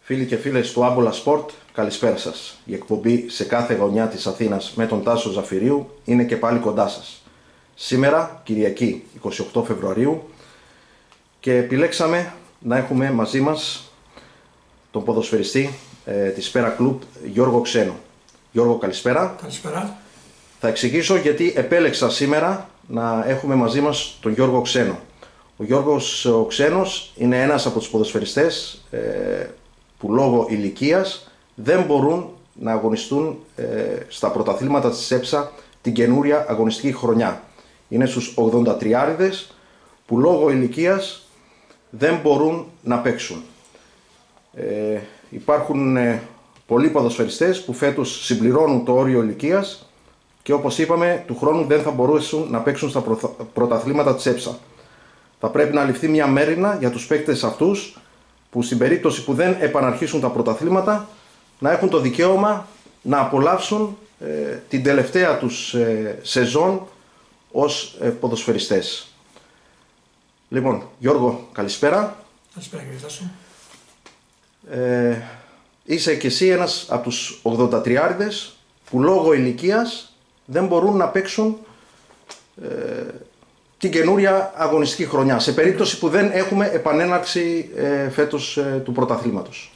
Φίλοι και φίλες του Άμπολα Σπορτ, καλησπέρα σας. Η εκπομπή σε κάθε γωνιά της Αθήνας με τον Τάσο Ζαφυρίου είναι και πάλι κοντά σας. Σήμερα, Κυριακή 28 Φεβρουαρίου, και επιλέξαμε να έχουμε μαζί μας τον ποδοσφαιριστή της Πέρα Κλουμπ, Γιώργο Ξένο. Γιώργο, καλησπέρα. Καλησπέρα. Θα εξηγήσω γιατί επέλεξα σήμερα να έχουμε μαζί μας τον Γιώργο Ξένο. Ο Γιώργος ο Ξένος είναι ένας από τους ποδοσφαιριστές που λόγω ηλικίας δεν μπορούν να αγωνιστούν στα πρωταθλήματα της ΕΠΣΑ την καινούρια αγωνιστική χρονιά. Είναι στους 83'ριδες που λόγω ηλικίας δεν μπορούν να παίξουν. Υπάρχουν πολλοί ποδοσφαιριστές που φέτος συμπληρώνουν το όριο ηλικίας και όπως είπαμε του χρόνου δεν θα μπορούσαν να παίξουν στα πρωταθλήματα της ΕΠΣΑ. Θα πρέπει να ληφθεί μια μέριμνα για τους παίκτες αυτούς που στην περίπτωση που δεν επαναρχίσουν τα πρωταθλήματα να έχουν το δικαίωμα να απολαύσουν την τελευταία τους σεζόν ως ποδοσφαιριστές. Λοιπόν, Γιώργο, καλησπέρα. Καλησπέρα κύριε Τάσο. Είσαι και εσύ ένας από τους 83'ριδες που λόγω ηλικίας δεν μπορούν να παίξουν την καινούρια αγωνιστική χρονιά, σε περίπτωση που δεν έχουμε επανέναρξη φέτος του πρωταθλήματος.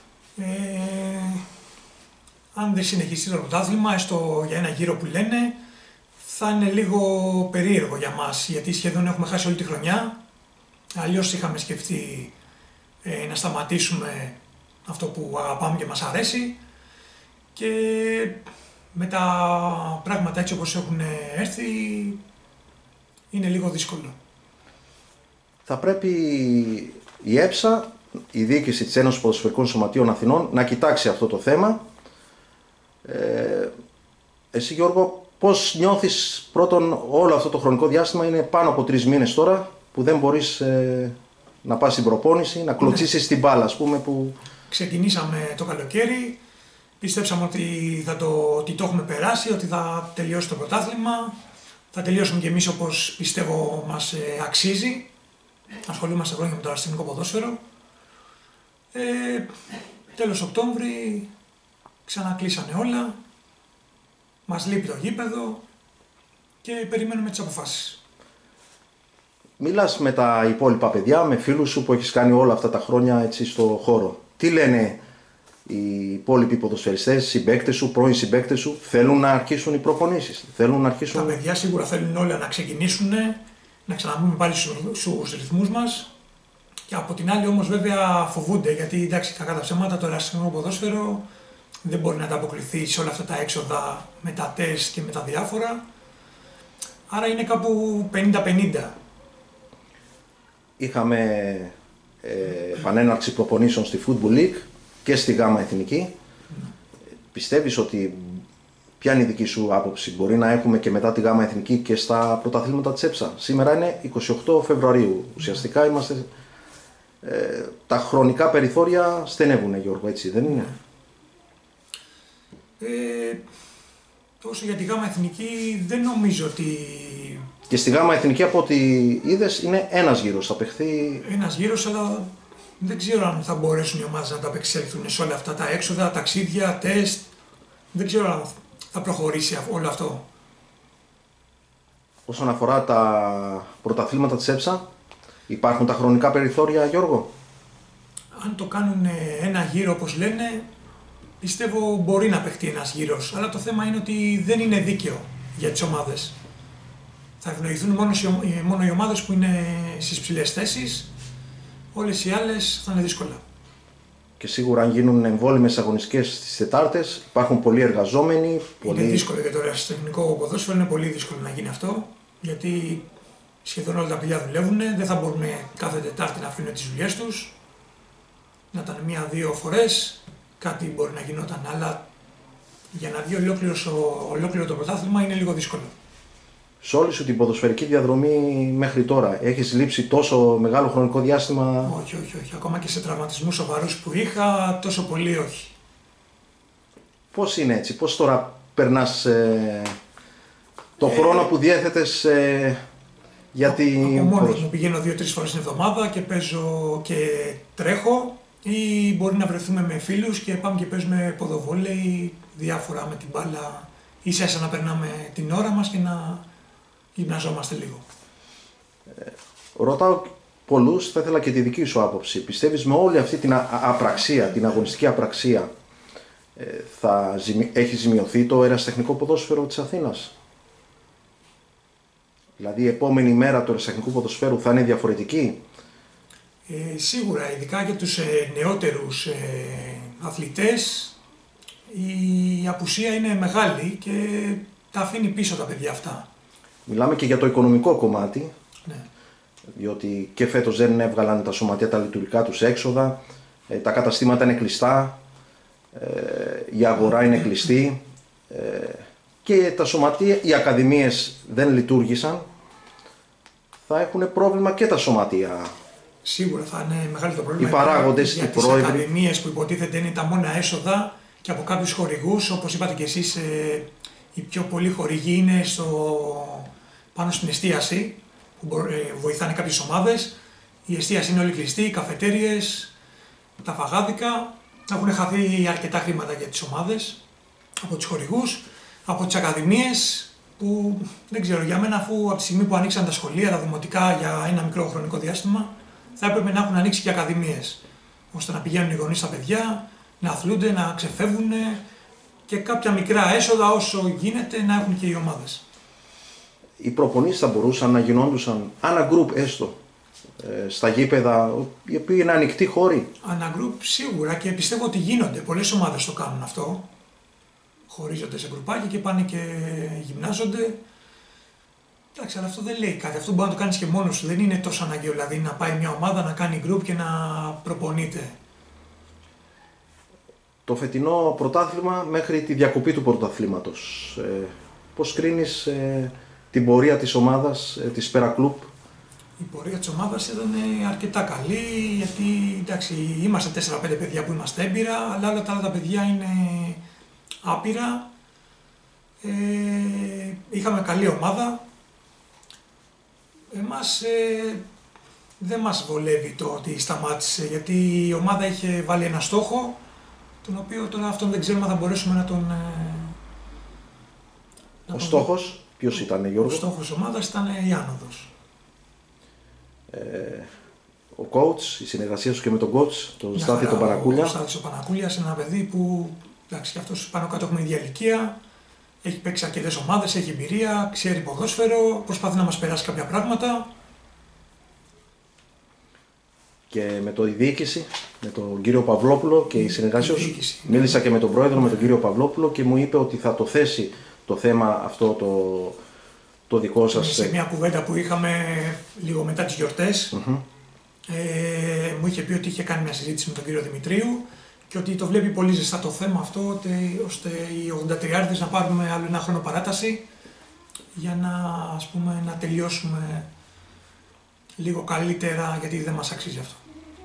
Αν δεν συνεχιστεί το πρωτάθλημα, έστω για ένα γύρο που λένε, θα είναι λίγο περίεργο για μας, γιατί σχεδόν έχουμε χάσει όλη τη χρονιά. Αλλιώς είχαμε σκεφτεί να σταματήσουμε αυτό που αγαπάμε και μας αρέσει, και με τα πράγματα έτσι όπως έχουν έρθει είναι λίγο δύσκολο. Θα πρέπει η ΕΠΣΑ, η διοίκηση της Ένωσης Ποδοσφαιρικών Σωματείων Αθηνών, να κοιτάξει αυτό το θέμα. Εσύ Γιώργο, πώς νιώθεις πρώτον όλο αυτό το χρονικό διάστημα? Είναι πάνω από 3 μήνες τώρα που δεν μπορείς να πας στην προπόνηση, να κλωτσίσεις την μπάλα, ας πούμε, που... Ξεκινήσαμε το καλοκαίρι, πιστέψαμε ότι το έχουμε περάσει, ότι θα τελειώσει το πρωτάθλημα. Θα τελειώσουμε κι εμείς όπως πιστεύω μας αξίζει. Ασχολούμαστε χρόνια με το αριστερικό ποδόσφαιρο. Τέλος Οκτώβρη ξανακλείσανε όλα. Μας λείπει το γήπεδο και περιμένουμε τις αποφάσεις. Μιλάς με τα υπόλοιπα παιδιά, με φίλους σου που έχεις κάνει όλα αυτά τα χρόνια έτσι στο χώρο. Τι λένε οι υπόλοιποι ποδοσφαιριστές, συμπαίκτες σου, πρώην συμπαίκτες σου? Θέλουν να αρχίσουν οι προπονήσεις? Θέλουν να αρχίσουν... Τα παιδιά σίγουρα θέλουν όλα να ξεκινήσουν, να ξαναμπούμε πάλι στους ρυθμούς μας. Και από την άλλη όμως βέβαια φοβούνται, γιατί εντάξει, κακά τα ψέματα, το αριστερικό ποδόσφαιρο δεν μπορεί να ανταποκριθεί σε όλα αυτά τα έξοδα με τα τεστ και με τα διάφορα. Άρα είναι κάπου 50-50. Είχαμε επανέναρξη προπονήσεων στη Football League και στη Γάμα Εθνική. Πιστεύεις ότι, ποια είναι η δική σου άποψη, μπορεί να έχουμε και μετά τη Γάμα Εθνική και στα πρωταθλήματα της ΕΠΣΑ? Σήμερα είναι 28 Φεβρουαρίου. Ουσιαστικά είμαστε, τα χρονικά περιθώρια στενεύουν, Γιώργο, έτσι δεν είναι? Τόσο για τη Γάμα Εθνική δεν νομίζω ότι... Και στη Γάμα Εθνική, από ό,τι είδες, είναι ένας γύρος, θα παιχθεί... Ένας γύρος, αλλά δεν ξέρω αν θα μπορέσουν οι ομάδες να τα απεξέλθουν σε όλα αυτά τα έξοδα, ταξίδια, τεστ. Δεν ξέρω αν θα προχωρήσει όλο αυτό. Όσον αφορά τα πρωταθλήματα της ΕΠΣΑ, υπάρχουν τα χρονικά περιθώρια, Γιώργο? Αν το κάνουν ένα γύρο όπως λένε, πιστεύω μπορεί να παιχτεί ένας γύρος. Αλλά το θέμα είναι ότι δεν είναι δίκαιο για τις ομάδες. Θα ευνοηθούν μόνο οι ομάδες που είναι στις ψηλές θέσεις. Όλες οι άλλες θα είναι δύσκολα. Και σίγουρα αν γίνουν εμβόλυμες αγωνιστικές στις Τετάρτες, υπάρχουν πολλοί εργαζόμενοι. Είναι δύσκολο για το αεραστεχνικό ποδόσφαιρο, είναι πολύ δύσκολο να γίνει αυτό. Γιατί σχεδόν όλα τα παιδιά δουλεύουν, δεν θα μπορούν κάθε Τετάρτη να αφήνουν τις δουλειές τους. Να ήταν 1-2 φορές, κάτι μπορεί να γινόταν, αλλά για να βγει ολόκληρο το πρωτάθλημα είναι λίγο δύσκολο. Σε όλη σου την ποδοσφαιρική διαδρομή μέχρι τώρα, έχεις λείψει τόσο μεγάλο χρονικό διάστημα? Όχι. Ακόμα και σε τραυματισμούς σοβαρούς που είχα, τόσο πολύ όχι. Πώς είναι έτσι, πώς τώρα περνάς το χρόνο που διέθετες γιατί... Από μόνος μου πηγαίνω 2-3 φορές την εβδομάδα και παίζω και τρέχω ή μπορεί να βρεθούμε με φίλους και πάμε και παίζουμε ποδοβόλεϊ, διάφορα με την μπάλα, ίσα να περνάμε την ώρα μας και να γυμναζόμαστε λίγο. Ρωτάω πολλούς, θα ήθελα και τη δική σου άποψη. Πιστεύεις με όλη αυτή την απραξία, την αγωνιστική απραξία, έχει ζημιωθεί το ερασιτεχνικό ποδόσφαιρο της Αθήνας? Δηλαδή η επόμενη μέρα του ερασιτεχνικού ποδοσφαίρου θα είναι διαφορετική? Σίγουρα, ειδικά για τους νεότερους αθλητές, η απουσία είναι μεγάλη και τα αφήνει πίσω τα παιδιά αυτά. Μιλάμε και για το οικονομικό κομμάτι, Ναι. διότι και φέτος δεν έβγαλαν τα σωματεία τα λειτουργικά τους έξοδα, τα καταστήματα είναι κλειστά, η αγορά είναι κλειστή και τα σωματεία, οι ακαδημίες δεν λειτουργήσαν. Θα έχουν πρόβλημα και τα σωματεία. Σίγουρα θα είναι μεγάλο το πρόβλημα. Οι παράγοντες, για οι τις πρόεδροι. ακαδημίες που υποτίθεται είναι τα μόνα έσοδα και από κάποιους χορηγούς, όπως είπατε και εσείς, οι πιο πολλοί χορηγοί είναι πάνω στην εστίαση, που βοηθάνε κάποιες ομάδες. Η εστίαση είναι όλη κλειστή, οι καφετέριες, τα φαγάδικα. Έχουν χαθεί αρκετά χρήματα για τις ομάδες, από τους χορηγούς, από τις ακαδημίες, που δεν ξέρω, για μένα, αφού από τη στιγμή που ανοίξαν τα σχολεία, τα δημοτικά για ένα μικρό χρονικό διάστημα, θα έπρεπε να έχουν ανοίξει και ακαδημίες, ώστε να πηγαίνουν οι γονείς στα παιδιά, να αθλούνται, να ξεφεύγουν και κάποια μικρά έσοδα όσο γίνεται να έχουν και οι ομάδες. Οι προπονήσεις θα μπορούσαν να γινόντουσαν ανά γκρουπ έστω, στα γήπεδα, οι οποίοι είναι ανοιχτοί χώροι. Ανά γκρουπ σίγουρα, και πιστεύω ότι γίνονται. Πολλές ομάδες το κάνουν αυτό. Χωρίζονται σε γκρουπάκι και πάνε και γυμνάζονται. Εντάξει, αλλά αυτό δεν λέει κάτι. Αυτό μπορεί να το κάνεις και μόνος σου. Δεν είναι τόσο αναγκαίο δηλαδή να πάει μια ομάδα να κάνει γκρουπ και να προπονείται. Το φετινό πρωτάθλημα μέχρι τη διακοπή του πρωταθλήματος, πώς κρίνεις την πορεία της ομάδας, της Πέρα Κλουμπ? Η πορεία της ομάδας ήταν αρκετά καλή, γιατί εντάξει, είμαστε 4-5 παιδιά που είμαστε έμπειρα, αλλά όλα τα άλλα παιδιά είναι άπειρα. Είχαμε καλή ομάδα. Εμάς δεν μας βολεύει το ότι σταμάτησε, γιατί η ομάδα είχε βάλει ένα στόχο, τον οποίο τώρα αυτόν δεν ξέρουμε αν θα μπορέσουμε να τον... Ο στόχος ποιος ήταν, Γιώργο? Ο στόχος της ομάδας ήταν η άνοδος. Ο coach, η συνεργασία σου και με τον coach, τον Στάθη τον Πανακούλια. Ο Στάθης ο Πανακούλιας είναι ένα παιδί που, εντάξει, και αυτός πάνω κάτω έχουμε ίδια ηλικία, έχει παίξει αρκετές ομάδες, έχει εμπειρία, ξέρει ποδόσφαιρο, προσπαθεί να μας περάσει κάποια πράγματα. Και με το διοίκηση, με τον κύριο Παυλόπουλο και η συνεργασία σου. Μίλησα και με τον πρόεδρο, με τον κύριο Παυλόπουλο, και μου είπε ότι θα το θέσει το θέμα αυτό το δικό σας. Σε μια κουβέντα που είχαμε λίγο μετά τις γιορτές, μου είχε πει ότι είχε κάνει μια συζήτηση με τον κύριο Δημητρίου και ότι το βλέπει πολύ ζεστά το θέμα αυτό, ώστε οι 83 να πάρουμε άλλο ένα χρόνο παράταση για να τελειώσουμε λίγο καλύτερα, γιατί δεν μας αξίζει αυτό.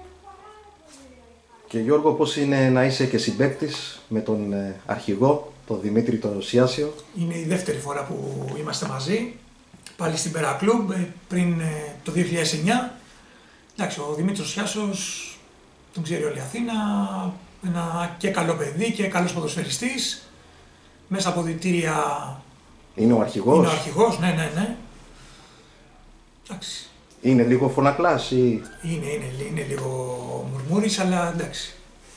Και Γιώργο, πώς είναι να είσαι και συμπαίκτης με τον αρχηγό, τον Δημήτρη τον Σιάσιο? Είναι η δεύτερη φορά που είμαστε μαζί, πάλι στην Πέρα Κλουμπ, πριν το 2009. Εντάξει, ο Δημήτρης Σιάσος τον ξέρει όλη η Αθήνα, ένα και καλό παιδί και καλός ποδοσφαιριστής. Μέσα από δυτήρια είναι ο αρχηγός. Είναι ο αρχηγός, ναι. Εντάξει. Είναι λίγο φωνακλάς ή... Είναι λίγο μουρμούρης, αλλά εντάξει.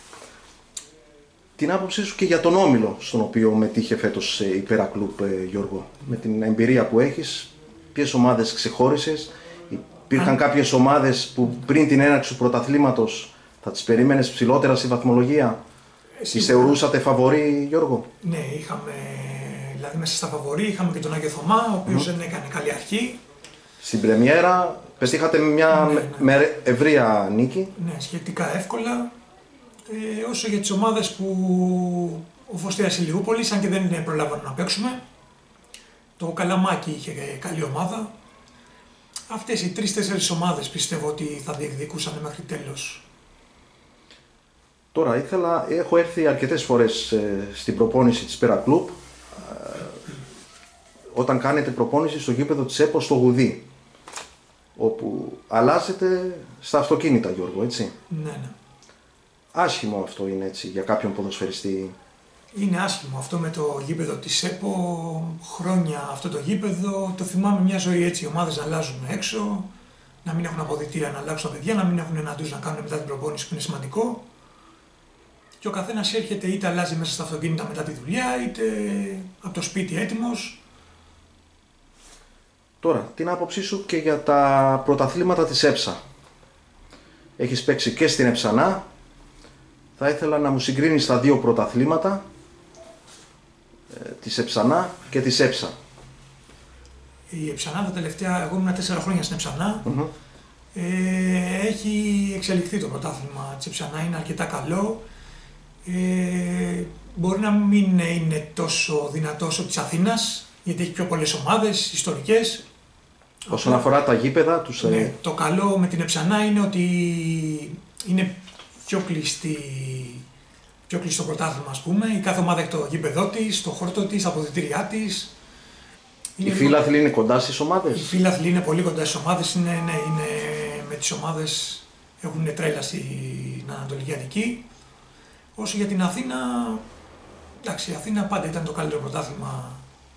Την άποψή σου και για τον όμιλο στον οποίο μετήχε φέτος η Πέρα Κλουμπ, Γιώργο, με την εμπειρία που έχεις, ποιες ομάδες ξεχώρισες? Υπήρχαν κάποιες ομάδες που πριν την έναρξη του πρωταθλήματος θα τις περίμενες ψηλότερα στη βαθμολογία? Τις θεωρούσατε φαβορί, Γιώργο? Ναι, είχαμε, δηλαδή μέσα στα φαβορί είχαμε και τον Άγιο Θωμά, ο οποίος δεν έκανε καλή αρχή. Στην πρεμιέρα πετύχατε μια με ευρεία νίκη. Ναι, σχετικά εύκολα. Όσο για τις ομάδες που ο Φωστέας Ηλιούπολης, αν και δεν προλάβαμε να παίξουμε, το Καλαμάκι είχε καλή ομάδα. Αυτές οι 3-4 ομάδες πιστεύω ότι θα διεκδικούσαν μέχρι τέλος. Τώρα έχω έρθει αρκετές φορές στην προπόνηση της Πέρα Κλουμπ, όταν κάνετε προπόνηση στο γήπεδο της ΕΠΟ στο Γουδί, όπου αλλάζετε στα αυτοκίνητα, Γιώργο, έτσι? Ναι. άσχημο αυτό είναι έτσι για κάποιον ποδοσφαιριστή. Είναι άσχημο αυτό με το γήπεδο της ΕΠΟ, χρόνια αυτό το γήπεδο, το θυμάμαι μια ζωή έτσι, οι ομάδες να αλλάζουν έξω, να μην έχουν αποδυτήρια να αλλάξουν τα παιδιά, να μην έχουν ένα ντους να κάνουν μετά την προπόνηση που είναι σημαντικό. Και ο καθένας έρχεται είτε αλλάζει μέσα στα αυτοκίνητα μετά τη δουλειά, είτε από το σπίτι έτοιμος. Τώρα, την άποψή σου και για τα πρωταθλήματα της ΕΨΑ. Έχεις παίξει και στην Εψανά. Θα ήθελα να μου συγκρίνεις τα δύο πρωταθλήματα, της Εψανά και της ΕΨΑ. Η Εψανά τα τελευταία, εγώ ήμουν 4 χρόνια στην Εψανά. Έχει εξελιχθεί το πρωτάθλημα της Εψανά, είναι αρκετά καλό. Μπορεί να μην είναι τόσο δυνατό όσο της Αθήνας, γιατί έχει πιο πολλές ομάδες ιστορικές. Όσον αφορά τα γήπεδα, τους... Ναι, το καλό με την Εψανά είναι ότι είναι πιο κλειστό πρωτάθλημα, ας πούμε. Η κάθε ομάδα έχει το γήπεδό της, το χόρτο της, τα αποδυτήριά της. Οι φίλαθλοι είναι κοντά στις ομάδες. Οι φίλαθλοι είναι πολύ κοντά στις ομάδες, είναι με τις ομάδες έχουν τρέλα στην Ανατολική Αττική. Όσο για την Αθήνα, εντάξει, η Αθήνα πάντα ήταν το καλύτερο πρωτάθλημα.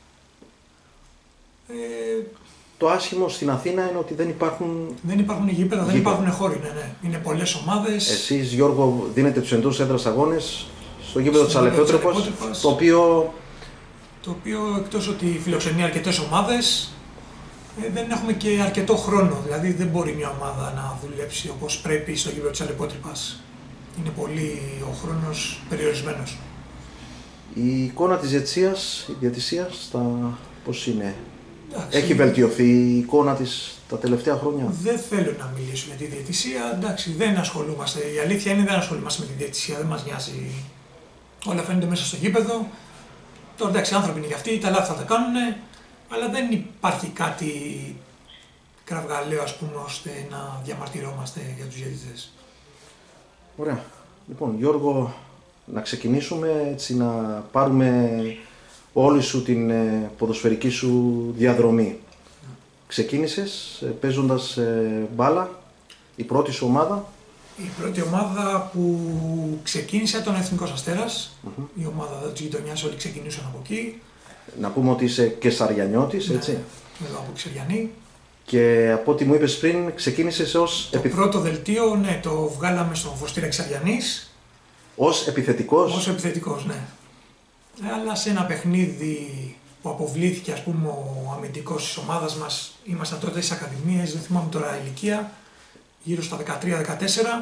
Το άσχημο στην Αθήνα είναι ότι δεν υπάρχουν... Δεν υπάρχουν γήπεδα, δεν υπάρχουν χώροι, ναι. Είναι πολλές ομάδες. Εσείς, Γιώργο, δίνετε τους εντός έδρας αγώνες στο γήπεδο της Αλεπιότροπος, το οποίο εκτός ότι φιλοξενεί αρκετές ομάδες, δεν έχουμε και αρκετό χρόνο. Δηλαδή δεν μπορεί μια ομάδα να δουλέψει όπως πρέπει στο γήπεδο της Αλεπιότροπας. Είναι πολύ ο χρόνος περιορισμένος. Η εικόνα της διαιτησίας, πώς είναι? Έχει βελτιωθεί η εικόνα της τα τελευταία χρόνια? Δεν θέλω να μιλήσω για τη διαιτησία. Εντάξει, δεν ασχολούμαστε. Η αλήθεια είναι δεν ασχολούμαστε με τη διαιτησία. Δεν μας νοιάζει. Όλα φαίνονται μέσα στο γήπεδο. Τώρα εντάξει, άνθρωποι είναι και αυτοί, τα λάθη θα τα κάνουν, αλλά δεν υπάρχει κάτι κραυγαλαίο, ας πούμε, ώστε να διαμαρτυρόμαστε για τους διαιτητές. Ωραία. Λοιπόν, Γιώργο, να ξεκινήσουμε έτσι, να πάρουμε όλη σου την ποδοσφαιρική σου διαδρομή. Ξεκίνησες παίζοντας μπάλα, η πρώτη σου ομάδα? Η πρώτη ομάδα που ξεκίνησε ήταν ο Εθνικός Αστέρας. Η ομάδα της γειτονιάς όλοι ξεκινούσαν από εκεί. Να πούμε ότι είσαι και Σαριανιώτης, έτσι. Ναι, εδώ από Ξεριανή. Και από ό,τι μου είπες πριν, ξεκίνησες ως... Το πρώτο δελτίο, ναι, το βγάλαμε στον Φωστήρα Ξαριανής. Ως επιθετικός? Ως επιθετικός, ναι. Αλλά σε ένα παιχνίδι που αποβλήθηκε, ας πούμε, ο αμυντικός της ομάδας μας, ήμασταν τότε στις ακαδημίες, δεν θυμάμαι τώρα ηλικία, γύρω στα 13-14,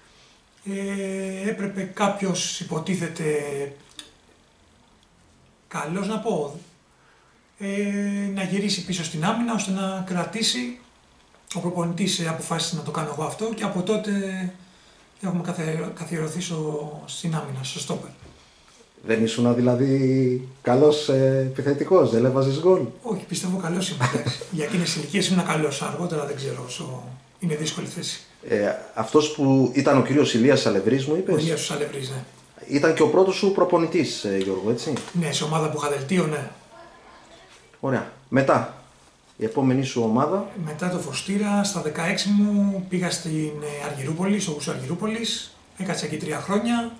έπρεπε κάποιος, υποτίθεται, καλός να πω, να γυρίσει πίσω στην άμυνα ώστε να κρατήσει. Ο προπονητής αποφάσισε να το κάνω εγώ αυτό και από τότε έχουμε καθιερωθεί στην άμυνα, στο στόπερ. Δεν ήσουν δηλαδή καλός επιθετικός, δεν έβαζες γκολ? Όχι, πιστεύω καλός είμαι. Για εκείνες τις ηλικίες ήμουν καλός, αργότερα δεν ξέρω, είναι δύσκολη θέση. Αυτός που ήταν ο κύριος Ηλίας Αλευρής, μου είπες? Ο Ηλίας Αλευρής, ναι. Ήταν και ο πρώτος σου προπονητής, Γιώργο, έτσι? Ναι, σε ομάδα που είχα δελτίο, ναι. Ωραία. Μετά, η επόμενη σου ομάδα? Μετά το Φωστήρα, στα 16 μου πήγα στην Αργυρούπολη, στο Γούσο Αργυρούπολης. Έκατσα εκεί 3 χρόνια.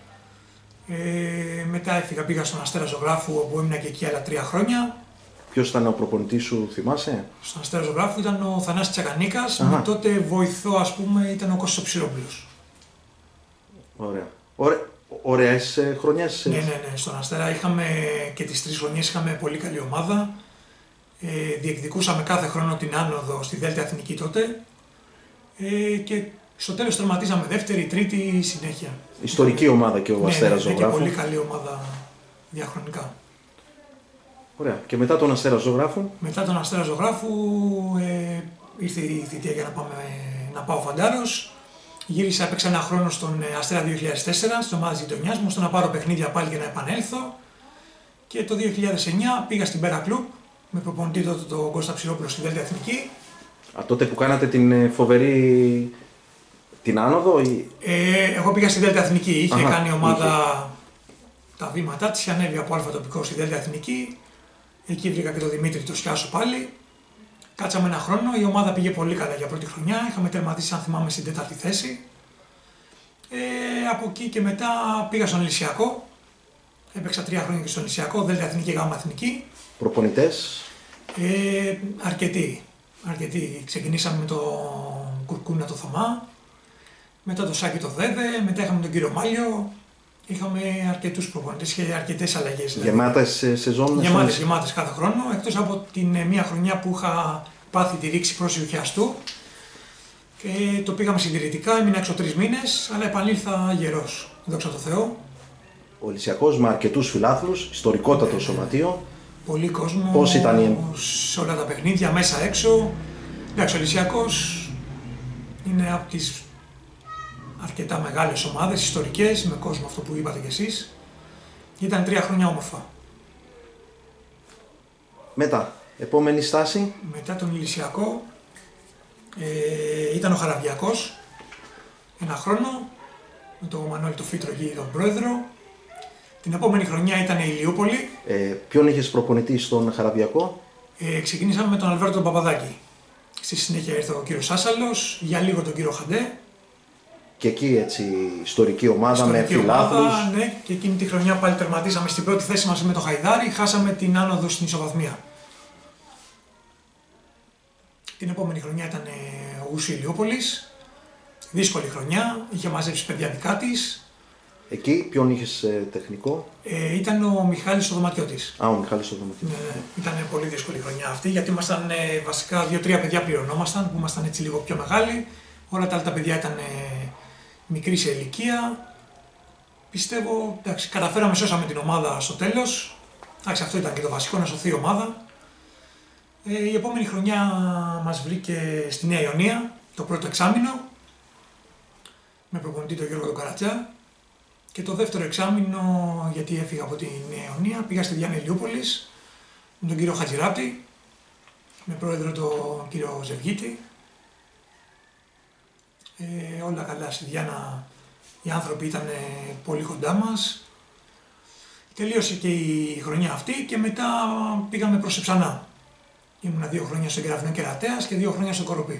Μετά έφυγα, πήγα στον Αστέρα Ζωγράφου, όπου έμεινα και εκεί άλλα 3 χρόνια. Ποιος ήταν ο προπονητής σου, θυμάσαι? Στον Αστέρα Ζωγράφου ήταν ο Θανάσης Τσακανίκας, με τότε βοηθό, ας πούμε, ήταν ο Κώστας Ψηρόπουλος. Ωραία. Ωραίες χρονιές. Ναι. Στον Αστέρα είχαμε και τις 3 χρονιές είχαμε πολύ καλή ομάδα. Διεκδικούσαμε κάθε χρόνο την άνοδο στη Δέλτα Εθνική τότε. Και στο τέλος τερματίζαμε δεύτερη, τρίτη συνέχεια. Ιστορική ομάδα και ο Αστέρας Ζωγράφου. Και πολύ καλή ομάδα διαχρονικά. Ωραία. Και μετά τον Αστέρα Ζωγράφου? Μετά τον Αστέρα Ζωγράφου ήρθε η θητεία για να πάω Φαντάρος. Γύρισα, έπαιξα ένα χρόνο στον Αστέρα 2004, στην ομάδα της γειτονιάς μου, ώστε να πάρω παιχνίδια πάλι και να επανέλθω. Και το 2009 πήγα στην Πέρα Κλουμπ, με προπονητή τότε τον Κώστα Ψηρόπουλο στη Δέλτα Εθνική. Τότε που κάνατε την φοβερή την άνοδο ή... Εγώ πήγα στη Δέλτα Εθνική, είχε κάνει ομάδα τα βήματά της, ανέβη από αλφα τοπικό στη Δέλτα Εθνική. Εκεί βρήκα και τον Δημήτρη, το Σκιάσο πάλι. Κάτσαμε ένα χρόνο, η ομάδα πήγε πολύ καλά για πρώτη χρονιά. Είχαμε τερματίσει, αν θυμάμαι, στην 4η θέση. Από εκεί και μετά πήγα στον Ηλυσιακό. Έπαιξα 3 χρόνια και στον Ηλυσιακό, Δέλτα Εθνική και Γάμα Εθνική. Προπονητές? Αρκετοί. Ξεκινήσαμε με τον Κουρκούνα το Θωμά, μετά το Σάκη το Δέδε, μετά είχαμε τον κύριο Μάλιο. Είχαμε αρκετούς προπονητές και αρκετές αλλαγές. Δηλαδή. Γεμάτες σεζόν? Γεμάτες κάθε χρόνο, εκτός από την μία χρονιά που είχα πάθει τη ρήξη προσιουχιαστού. Και το πήγαμε συντηρητικά, έμεινα έξω 3 μήνες, αλλά επανήλθα γερός, δόξα τω Θεώ. Ο Ηλυσιακός με αρκετούς φιλάθλους, ιστορικότατο σωματείο. Πολύ κόσμο, πώς ήταν σε όλα τα παιχνίδια, μέσα έξω. Εντάξει, ο Ηλυσιακός είναι από τις αρκετά μεγάλες ομάδες, ιστορικές, με κόσμο, αυτό που είπατε κι εσείς. Ήταν 3 χρόνια όμορφα. Μετά, επόμενη στάση? Μετά τον Ηλυσιακό ήταν ο Χαραβιακός, 1 χρόνο, με τον Μανώλη το Φίτρο εκεί, τον πρόεδρο. Την επόμενη χρονιά ήταν η Ηλιούπολη. Ποιον είχες προπονητή στον Χαραβιακό? Ξεκινήσαμε με τον Αλβέρτο τον Παπαδάκη. Στη συνέχεια ήρθε ο κύριος Σάσαλος, για λίγο τον κύριο Χαντέ. Και εκεί έτσι ιστορική ομάδα με φιλάθλους. Ναι, και εκείνη τη χρονιά πάλι τερματίσαμε στην πρώτη θέση μαζί με το Χαϊδάρι, χάσαμε την άνοδο στην ισοβαθμία. Την επόμενη χρονιά ήταν ο Γούσου Ηλιούπολης. Δύσκολη χρονιά, είχε μαζέψει παιδιά δικά της. Εκεί ποιον είχες τεχνικό? Ήταν ο Μιχάλης ο Δωματιώτης. Ο Μιχάλης ο Δωματιώτης. Ναι, ήταν πολύ δύσκολη χρονιά αυτή, γιατί ήμασταν βασικά 2-3 παιδιά πληρωνόμασταν, που ήμασταν έτσι λίγο πιο μεγάλοι. Όλα τα άλλα τα παιδιά ήταν μικρή σε ηλικία. Πιστεύω, εντάξει, καταφέραμε, σώσαμε την ομάδα στο τέλος. Εντάξει, αυτό ήταν και το βασικό, να σωθεί η ομάδα. Η επόμενη χρονιά μας βρήκε στη Νέα Ιωνία, το πρώτο εξάμηνο, με προπονητή τον Γιώργο τον Καρατζά. Και το δεύτερο εξάμηνο, γιατί έφυγα από τη Νέα Ιωνία, πήγα στη Διάννα Ηλιούπολης με τον κύριο Χατζηράπτη, με πρόεδρο τον κύριο Ζευγίτη. Όλα καλά στη Διάννα, οι άνθρωποι ήταν πολύ κοντά μας. Τελείωσε και η χρονιά αυτή και μετά πήγαμε προς Εψανά. Ήμουνα 2 χρόνια στον Κεραυνό Κερατέας και 2 χρόνια στο Κοροπή.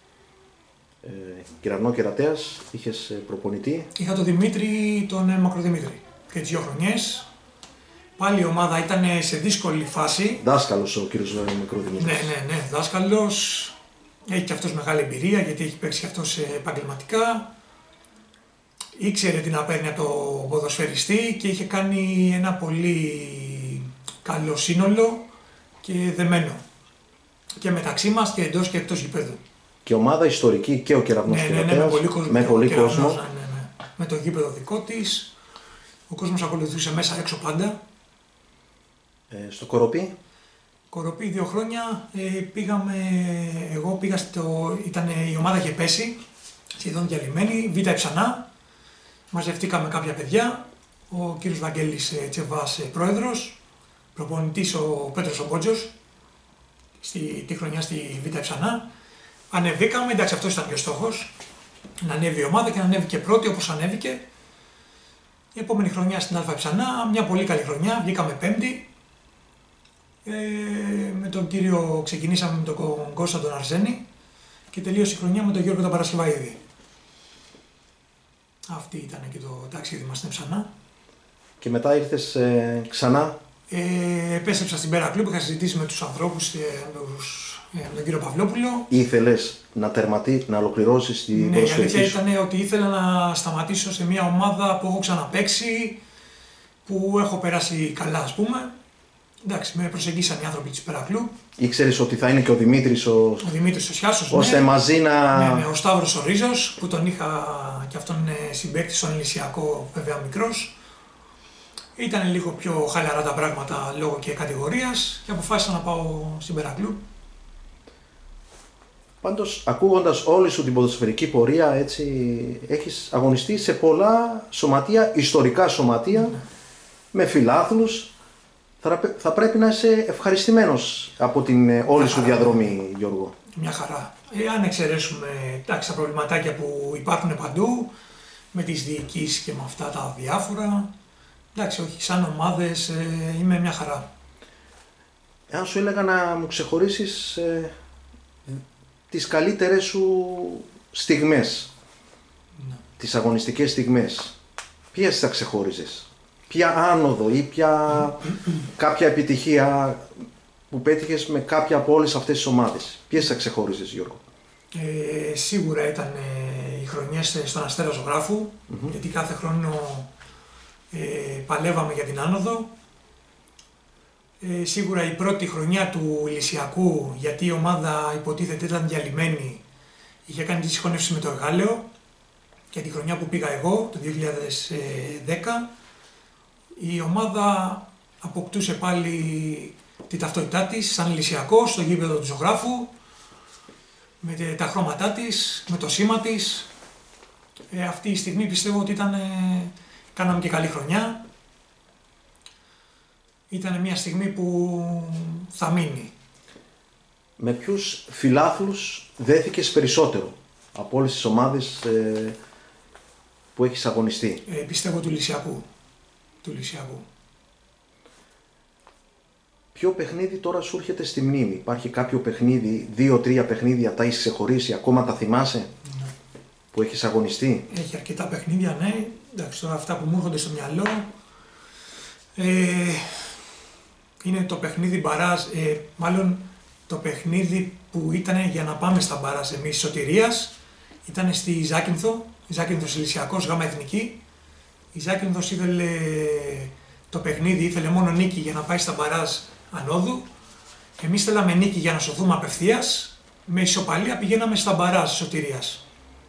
Κεραυνό Κερατέας, είχες προπονητή? Είχα τον Δημήτρη, τον Μακροδημήτρη, και 2 χρονιές. Πάλι η ομάδα ήταν σε δύσκολη φάση. Δάσκαλος ο κύριος Μακροδημήτρης. Ναι, δάσκαλος. Έχει και αυτός μεγάλη εμπειρία, γιατί έχει παίξει και αυτός επαγγελματικά. Ήξερε τι να παίρνει από το ποδοσφαιριστή και είχε κάνει ένα πολύ καλό σύνολο και δεμένο. Και μεταξύ μας και εντός και εκτός γηπέδου. Και ομάδα ιστορική και ο Κεραυνός Κερατέας. Ναι, με πολύ κόσμο. Με πολύ κόσμο. Ναι. Με το γήπεδο δικό της. Ο κόσμος ακολουθούσε μέσα έξω πάντα. Στο Κοροπή? Κοροπή 2 χρόνια. Εγώ πήγα ήταν η ομάδα είχε πέσει, σχεδόν διαλυμένη, Β' Εψανά. Μαζευτήκαμε κάποια παιδιά. Ο κύριος Βαγγέλης Τσεβάς πρόεδρος. Προπονητής ο Πέτρος ο Μπότζος. Τη χρονιά στη Β' Εψανά. Ανεβήκαμε, εντάξει, αυτός ήταν και ο στόχος. Να ανέβει η ομάδα και να ανέβει και πρώτη όπως ανέβηκε. Η επόμενη χρονιά στην Α' Εψανά, μια πολύ καλή χρονιά, βγήκαμε 5η. Με τον κύριο ξεκινήσαμε με τον Κώστα τον Αρσένη και τελείωσε η χρονιά με τον Γιώργο τον Παρασκευαίδη. Αυτή ήταν και το ταξίδι μας στην Εψανά. Και μετά ήρθες ξανά? Επέστρεψα στην Πέρα Κλουμπ, είχα συζητήσει με τους ανθρώπους, με τον κύριο Παυλόπουλο. Ήθελες να ολοκληρώσεις την ποδοσφαιρική σου? Ναι, η αλήθεια ήταν ότι ήθελα να σταματήσω σε μια ομάδα που έχω ξαναπαίξει, που έχω περάσει καλά, ας πούμε. Εντάξει, με προσεγγίσαν οι άνθρωποι της Πέρα Κλουμπ. Ήξερες ότι θα είναι και ο Δημήτρης ο Σιάσος, ώστε μαζί να... Ναι, ο Σταύρος ο Ρίζος, που τον είχα και αυτόν συμπαίκτη στον Ηλυσιακό, βέβαια μικρός. Ήταν λίγο πιο χαλαρά τα πράγματα λόγω και κατηγορίας και αποφάσισα να πάω στην Πέρα Κλουμπ. Πάντως, ακούγοντας όλη σου την ποδοσφαιρική πορεία, έτσι, έχεις αγωνιστεί σε πολλά σωματεία, ιστορικά σωματεία, με φιλάθλους. Θα πρέπει να είσαι ευχαριστημένος από την όλη σου διαδρομή, Γιώργο. Μια χαρά. Αν εξαιρέσουμε τα προβληματάκια που υπάρχουν παντού, με τις διοικήσεις και με αυτά τα διάφορα, εντάξει, όχι, σαν ομάδες είμαι μια χαρά. Εάν σου έλεγα να μου ξεχωρίσεις τις καλύτερες σου στιγμές, Ναι. τις αγωνιστικές στιγμές, ποιες θα ξεχώριζες? Ποια άνοδο ή κάποια επιτυχία που πέτυχες με κάποια από όλες αυτές τις ομάδες? Ποιες θα ξεχώριζες, Γιώργο? Σίγουρα ήταν οι χρονιές στον Αστέρα Ζωγράφου, γιατί κάθε χρόνο παλεύαμε για την άνοδο. Σίγουρα η πρώτη χρονιά του Ηλυσιακού, γιατί η ομάδα υποτίθεται ήταν διαλυμένη, είχε κάνει τη συγχώνευση με το Εγάλεο, και τη χρονιά που πήγα εγώ, το 2010, η ομάδα αποκτούσε πάλι την ταυτότητά της σαν Ηλυσιακός στο γήπεδο του Ζωγράφου, με τα χρώματά της, με το σήμα της. Αυτή η στιγμή πιστεύω ότι κάναμε και καλή χρονιά. Ήταν μια στιγμή που θα μείνει. Με ποιους φιλάθλους δέθηκες περισσότερο από όλες τις ομάδες που έχεις αγωνιστεί? Πιστεύω του Ηλυσιακού. Ποιο παιχνίδι τώρα σου έρχεται στη μνήμη? Υπάρχει κάποιο παιχνίδι, 2-3 παιχνίδια, τα έχεις ξεχωρίσει, ακόμα τα θυμάσαι, ναι, που έχεις αγωνιστεί? Έχει αρκετά παιχνίδια, ναι. Εντάξει, τώρα αυτά που μου έρχονται στο μυαλό είναι το παιχνίδι μπαράζ, μάλλον το παιχνίδι που ήταν για να πάμε στα μπαράζ εμείς Σωτηρίας, ήταν στη Ζάκυνθο, Ζάκυνθος Ηλυσιακός, Γάμα Εθνική. Η Ζάκυνθος ήθελε το παιχνίδι, ήθελε μόνο νίκη για να πάει στα μπαράζ ανόδου. Εμείς θέλαμε νίκη για να σωθούμε απευθείας, με ισοπαλία πηγαίναμε στα μπαράζ Σωτηρίας.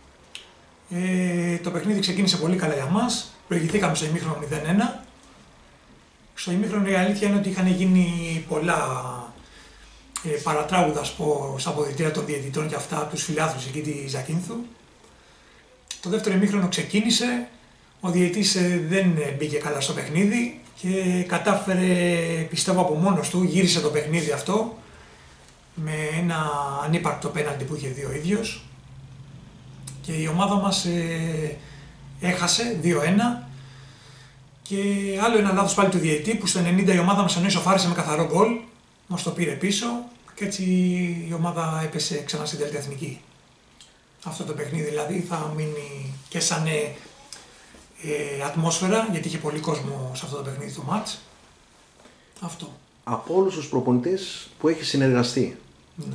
Το παιχνίδι ξεκίνησε πολύ καλά για μας, προηγηθήκαμε στο ημίχρονο 0-1. Στο ημίχρονο η αλήθεια είναι ότι είχαν γίνει πολλά παρατράγουδα στα αποδυτήρια των διαιτητών και αυτά, τους φιλάθλους εκεί τη Ζακίνθου. Το δεύτερο ημίχρονο ξεκίνησε, ο διαιτητής δεν μπήκε καλά στο παιχνίδι και κατάφερε, πιστεύω από μόνος του, γύρισε το παιχνίδι αυτό με ένα ανύπαρκτο πέναλτι που είχε δει ο ίδιος και η ομάδα μας έχασε 2-1. Και άλλο ένα λάθος πάλι του διαιτητή που στο 90 η ομάδα μας ενώ ισοφάρισε με καθαρό γκολ, μας το πήρε πίσω και έτσι η ομάδα έπεσε ξανά στην Δέλτα Εθνική. Αυτό το παιχνίδι δηλαδή θα μείνει και σαν ατμόσφαιρα, γιατί είχε πολύ κόσμο σε αυτό το παιχνίδι του μάτς. Αυτό. Από όλους τους προπονητές που έχει συνεργαστεί, ναι,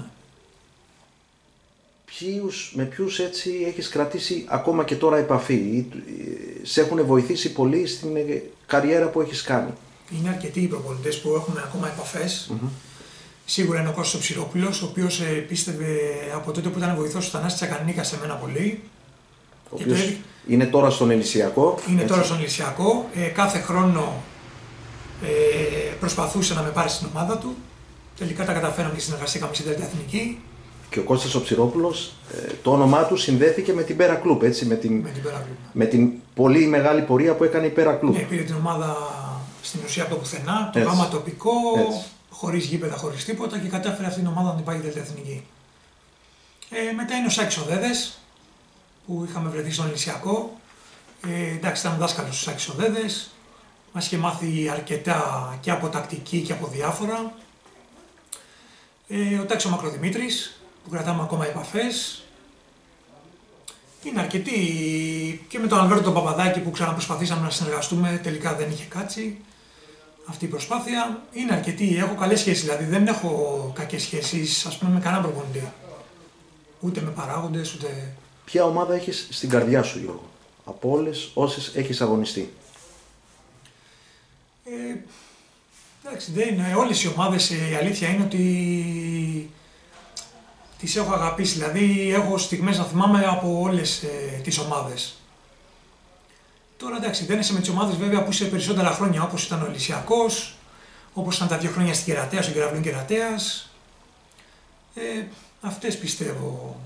με ποιους έτσι έχεις κρατήσει ακόμα και τώρα επαφή ή σε έχουν βοηθήσει πολύ στην καριέρα που έχεις κάνει? Είναι αρκετοί οι προπονητές που έχουμε ακόμα επαφές. Σίγουρα είναι ο Κώστας Ψηρόπουλος, ο οποίος πίστευε από τότε που ήταν βοηθός του Θανάση Τσακανίκα σε μένα πολύ. Ο οποίος είναι τώρα στον Ηλυσιακό. Τώρα στον Ηλυσιακό. Κάθε χρόνο προσπαθούσε να με πάρει στην ομάδα του. Τελικά τα καταφέραμε και συνεργαστήκαμε στην Δέλτα Εθνική. Και ο Κώστας ο Ψηρόπουλος, το όνομά του συνδέθηκε με την Πέρα Κλουπ, έτσι, με την πολύ μεγάλη πορεία που έκανε η Πέρα Κλουπ. Ναι, πήρε την ομάδα στην ουσία από το πουθενά, το γάμα τοπικό, χωρίς γήπεδα, χωρίς τίποτα και κατάφερε αυτή την ομάδα να την πάει η Δέλτα Εθνική. Μετά είναι ο Σάκης Οδέδες, που είχαμε βρεθεί στον Ηλυσιακό. Εντάξει, ήταν δάσκαλος ο Σάκης Οδέδες, μας είχε μάθει αρκετά και από τακτική και από διάφορα. Ο Τάξος Μακροδημήτρης, που κρατάμε ακόμα επαφές. Είναι αρκετοί και με τον Αλβέρτο τον Παπαδάκη που ξαναπροσπαθήσαμε να συνεργαστούμε, τελικά δεν είχε κάτσει αυτή η προσπάθεια. Είναι αρκετοί, έχω καλές σχέσεις, δηλαδή δεν έχω κακές σχέσεις, ας πούμε, με κανένα προπονητή. Ούτε με παράγοντες, ούτε... Ποια ομάδα έχεις στην καρδιά σου, Γιώργο, από όλες όσες έχεις αγωνιστεί? Εντάξει, δεν είναι. Όλες οι ομάδες, η αλήθεια είναι ότι τις έχω αγαπήσει. Δηλαδή, έχω στιγμές να θυμάμαι από όλες τις ομάδες. Τώρα, εντάξει, δεν είσαι με τις ομάδες βέβαια που είσαι περισσότερα χρόνια, όπως ήταν ο Ηλυσιακός, όπως ήταν τα 2 χρόνια στην Κερατέα, στον Κεραυνό Κερατέας. Αυτές πιστεύω.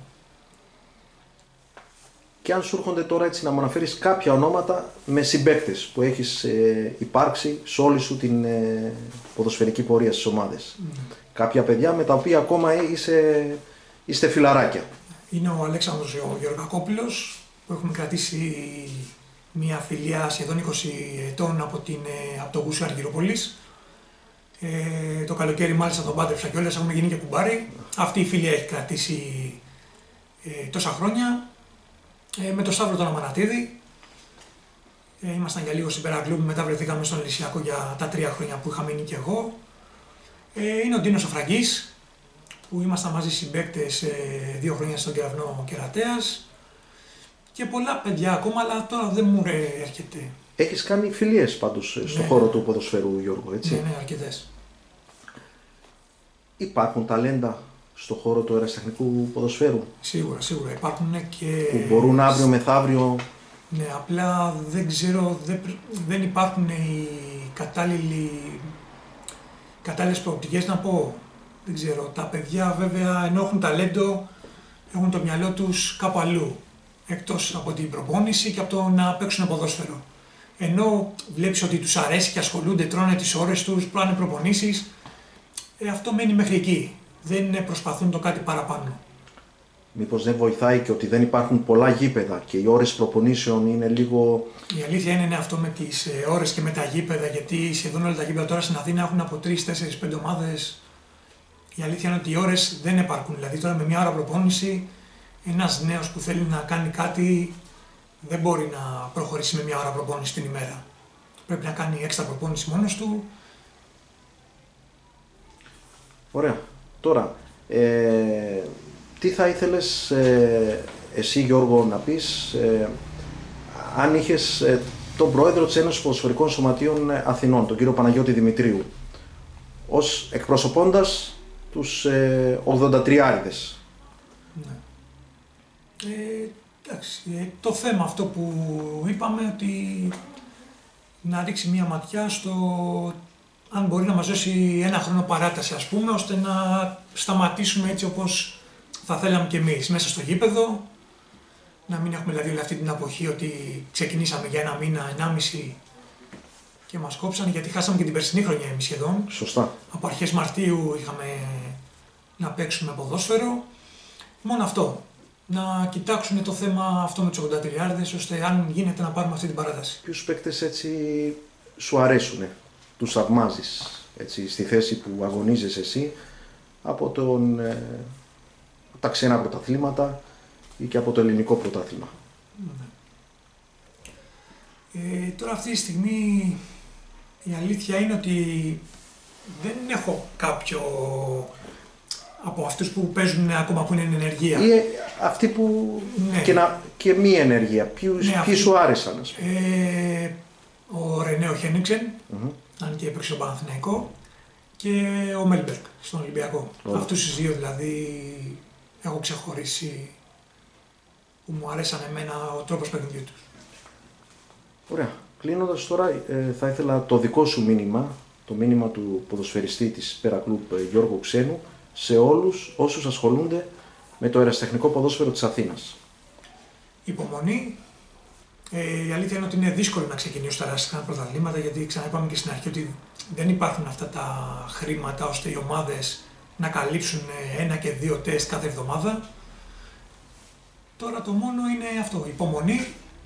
Και αν σου έρχονται τώρα έτσι να μου αναφέρεις κάποια ονόματα με συμπαίκτες που έχεις υπάρξει σε όλη σου την ποδοσφαιρική πορεία στις ομάδες. Κάποια παιδιά με τα οποία ακόμα είστε φιλαράκια. Είναι ο Αλέξανδρος ο Γεωργακόπουλος, που έχουμε κρατήσει μια φιλία σχεδόν 20 ετών από το Γούσιο Αργυροπολής. Το καλοκαίρι μάλιστα τον πάντρεψα κιόλας, έχουμε γίνει και κουμπάρι. Αυτή η φιλία έχει κρατήσει τόσα χρόνια. Με τον Σταύρο τον Αμανατίδη. Ήμασταν για λίγο στην Περακλούμπ, μετά βρεθήκαμε στον Λυσιακό για τα 3 χρόνια που είχα μείνει κι εγώ. Είναι ο Ντίνος ο Φραγκής, που ήμασταν μαζί συμπαίκτες 2 χρόνια στον Κεραυνό Κερατέας. Και πολλά παιδιά ακόμα, αλλά τώρα δεν μου έρχεται. Έχεις κάνει φιλίες πάντως στον χώρο του ποδοσφαίρου, Γιώργο, έτσι? Ναι, αρκετές. Υπάρχουν ταλέντα στον χώρο του αεραστεχνικού ποδοσφαίρου? Σίγουρα υπάρχουν και... που μπορούν αύριο μεθαύριο... Ναι, απλά δεν ξέρω, δεν υπάρχουν οι κατάλληλες προοπτικές να πω. Δεν ξέρω, τα παιδιά βέβαια ενώ έχουν ταλέντο, έχουν το μυαλό τους κάπου αλλού. Εκτός από την προπόνηση και από το να παίξουν ποδόσφαιρο. Ενώ βλέπεις ότι τους αρέσει και ασχολούνται, τρώνε τις ώρες τους, πάνε προπονήσεις, αυτό μένει μέχρι εκεί. Δεν προσπαθούν το κάτι παραπάνω. Μήπως δεν βοηθάει και ότι δεν υπάρχουν πολλά γήπεδα και οι ώρες προπονήσεων είναι λίγο... Η αλήθεια είναι αυτό με τις ώρες και με τα γήπεδα, γιατί σχεδόν όλα τα γήπεδα τώρα στην Αθήνα έχουν από 3, 4, 5 ομάδες. Η αλήθεια είναι ότι οι ώρες δεν επαρκούν. Δηλαδή τώρα με μια ώρα προπόνηση, ένας νέος που θέλει να κάνει κάτι δεν μπορεί να προχωρήσει με μια ώρα προπόνηση την ημέρα. Πρέπει να κάνει έξτρα προπόνηση μόνος του. Ωραία. Τώρα, τι θα ήθελες εσύ, Γιώργο, να πεις αν είχες τον πρόεδρο της Ένωσης Ποδοσφαιρικών Σωματείων Αθηνών, τον κύριο Παναγιώτη Δημητρίου, ως εκπροσωπώντας τους 83'άδες. Ναι. Εντάξει, το θέμα αυτό που είπαμε, ότι να ρίξει μία ματιά στο αν μπορεί να μας δώσει 1 χρόνο παράταση, ας πούμε, ώστε να σταματήσουμε έτσι όπως θα θέλαμε κι εμείς, μέσα στο γήπεδο, να μην έχουμε δηλαδή όλη αυτή την αποχή ότι ξεκινήσαμε για 1 μήνα, 1,5 και μας κόψανε, γιατί χάσαμε και την περσινή χρονιά εμείς σχεδόν. Σωστά. Από αρχές Μαρτίου είχαμε να παίξουμε ποδόσφαιρο. Μόνο αυτό. Να κοιτάξουν το θέμα αυτό με τους 83'άδες, ώστε αν γίνεται να πάρουμε αυτή την παράταση. Ποιους παίκτες έτσι σου αρέσουνε, τους θαυμάζεις έτσι, στη θέση που αγωνίζεσαι εσύ από τα ξένα πρωταθλήματα ή και από το ελληνικό πρωτάθλημα? Τώρα αυτή τη στιγμή η αλήθεια είναι ότι δεν έχω κάποιο από αυτούς που παίζουν ακόμα που είναι εν ενεργεία. Ή αυτοί που ναι. και μη ενεργεία. Ποιοι σου άρεσαν, ας πούμε? Ο Ρενέο Χένιξεν, αν και έπαιξε στον Παναθηναϊκό, και ο Μέλμπερκ στον Ολυμπιακό. Αυτούς τους δύο δηλαδή έχω ξεχωρίσει, που μου αρέσαν εμένα ο τρόπος παιχνιδιού τους. Ωραία. Κλείνοντας τώρα, θα ήθελα το δικό σου μήνυμα, το μήνυμα του ποδοσφαιριστή της Περακλούμπ Γιώργου Ξένου, σε όλους όσους ασχολούνται με το αεραστεχνικό ποδόσφαιρο της Αθήνας. Υπομονή. Η αλήθεια είναι ότι είναι δύσκολο να ξεκινήσουν τα αεραστεχνικά πρωταθλήματα, γιατί ξαναείπαμε και στην αρχή ότι δεν υπάρχουν αυτά τα χρήματα ώστε οι ομάδες να καλύψουν 1 και 2 τεστ κάθε εβδομάδα. Τώρα το μόνο είναι αυτό, υπομονή,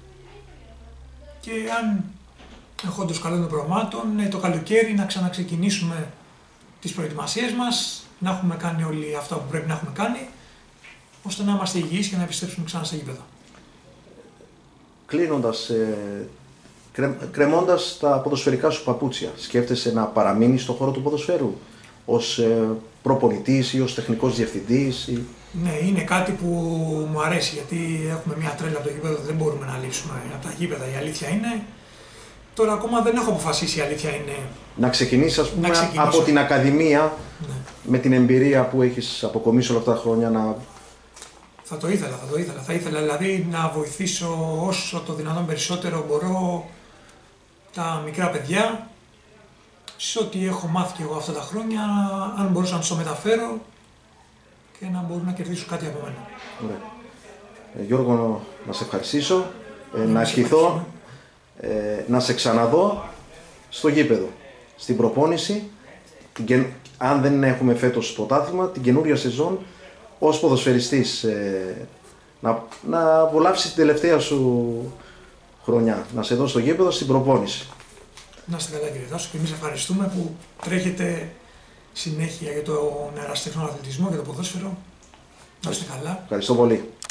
και αν έχοντας καλό των προγραμμάτων, το καλοκαίρι να ξαναξεκινήσουμε τις προετοιμασίες μας, να έχουμε κάνει όλοι αυτά που πρέπει να έχουμε κάνει, ώστε να είμαστε υγιείς και να επιστρέψουμε ξανά στα γήπεδα. Κλείνοντας, κρεμώντας τα ποδοσφαιρικά σου παπούτσια, σκέφτεσαι να παραμείνεις στον χώρο του ποδοσφαίρου ως προπονητής ή ως τεχνικός διευθυντής? Ναι, είναι κάτι που μου αρέσει, γιατί έχουμε μια τρέλα από το γήπεδο, δεν μπορούμε να λείψουμε από τα γήπεδα, η αλήθεια είναι. Τώρα ακόμα δεν έχω αποφασίσει, η αλήθεια είναι. Να ξεκινήσεις, ας πούμε, από την Ακαδημία, ναι, με την εμπειρία που έχεις αποκομίσει όλα αυτά τα χρόνια να... Θα το ήθελα. Θα ήθελα δηλαδή να βοηθήσω όσο το δυνατόν περισσότερο μπορώ τα μικρά παιδιά, σε ό,τι έχω μάθει και εγώ αυτά τα χρόνια, αν μπορούσα να τους το μεταφέρω και να μπορούν να κερδίσουν κάτι από μένα. Ωραία. Γιώργο, να σε ευχαριστήσω, να ευχηθώ να σε ξαναδώ στο γήπεδο, στην προπόνηση, αν δεν έχουμε φέτος πρωτάθλημα, την καινούρια σεζόν, ως ποδοσφαιριστής, να απολαύσεις την τελευταία σου χρονιά, να σε δω στο γήπεδο στην προπόνηση. Να είστε καλά, κύριε Τάσο, και εμείς ευχαριστούμε που τρέχετε συνέχεια για τον αεραστεχνικό αθλητισμό, για το ποδόσφαιρο. Να είστε καλά. Ευχαριστώ πολύ.